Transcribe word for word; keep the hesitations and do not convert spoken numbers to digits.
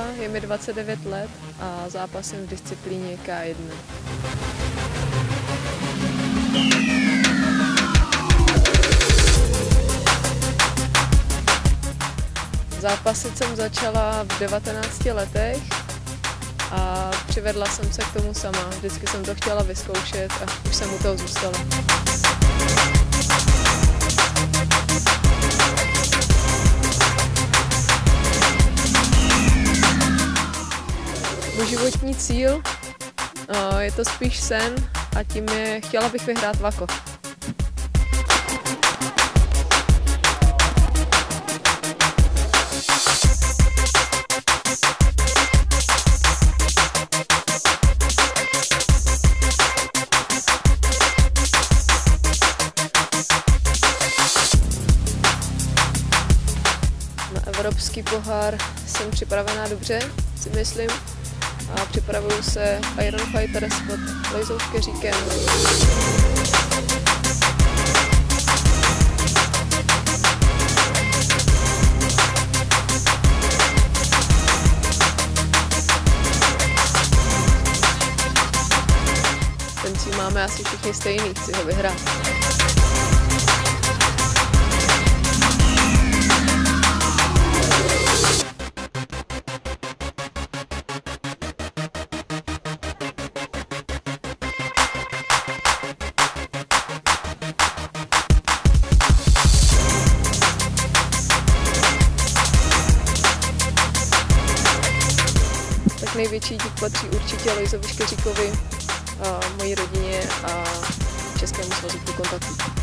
Jiříková, je mi dvacet devět let a zápasím v disciplíně K jedna. Zápasit jsem začala v devatenácti letech a přivedla jsem se k tomu sama. Vždycky jsem to chtěla vyzkoušet a už jsem u toho zůstala. Můj životní cíl je to spíš sen a tím je, chtěla bych vyhrát Vako. Na evropský pohár jsem připravená dobře, si myslím. A připravuju se Iron Fighters pod Lojzou Keříkem. Ten cíl máme asi všichni stejný, chci ho vyhrát. Tak největší dík patří určitě Lojzovi Keříkovi, mojí rodině a Českému svazu pro kontaktu.